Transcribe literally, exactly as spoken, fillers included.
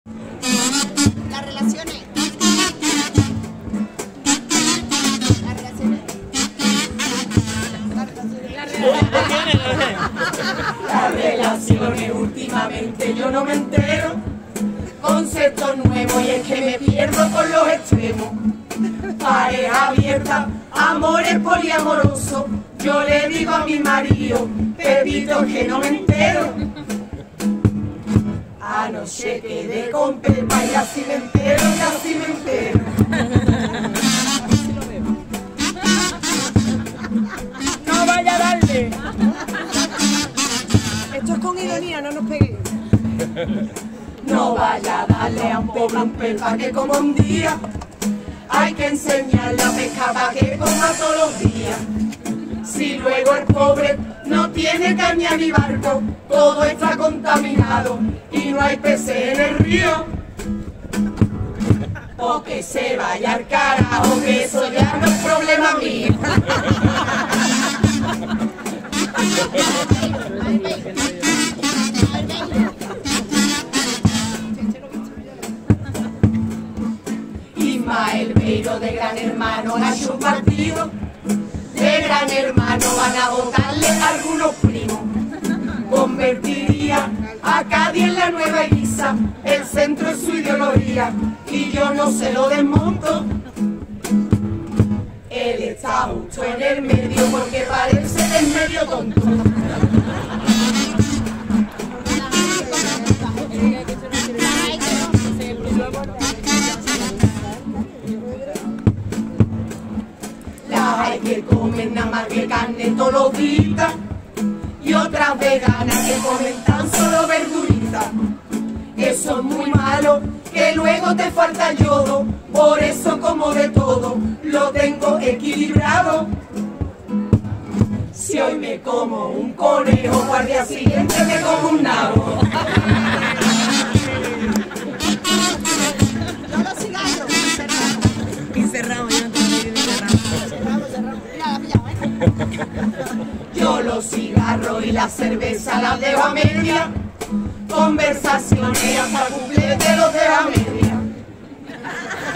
Las relaciones. Las relaciones. Las relaciones. Las relaciones últimamente yo no me entero. Conceptos nuevos y es que me pierdo con los extremos. Pareja abierta, amores poliamorosos. Yo le digo a mi marido, Pepito, que no me entero. Anoche quedé con Pepa y así me entero, y así me entero. No vaya a darle. Esto es con ironía, no nos peguéis. No vaya a darle a un pobre un Pepa que como un día. Hay que enseñarle a pescar para que coma todos los días. Si luego el pobre no tiene caña ni barco, todo está contaminado y no hay peces en el río. O que se vaya al carajo, que eso ya no es problema mío. Ismael Beiro de Gran Hermano ha hecho un partido. De Gran Hermano van a votarle algunos primos. Convertiría a Cádiz en la nueva Ibiza, el centro es su ideología y yo no se lo desmonto. Él está justo en el medio porque parece el medio tonto. Hay que comer nada más que carne todos los días y otras veganas que comen tan solo verduritas. Eso es muy malo, que luego te falta yodo, por eso como de todo, lo tengo equilibrado. Si hoy me como un conejo, al día siguiente me como un nabo. Yo los cigarros. Y cerramos, yo no tengo que ir cerramos. Mira, la pillado, ¿eh? Yo los cigarros y la cerveza las dejo a media. Conversaciones hasta cumpleaños los dejo a media.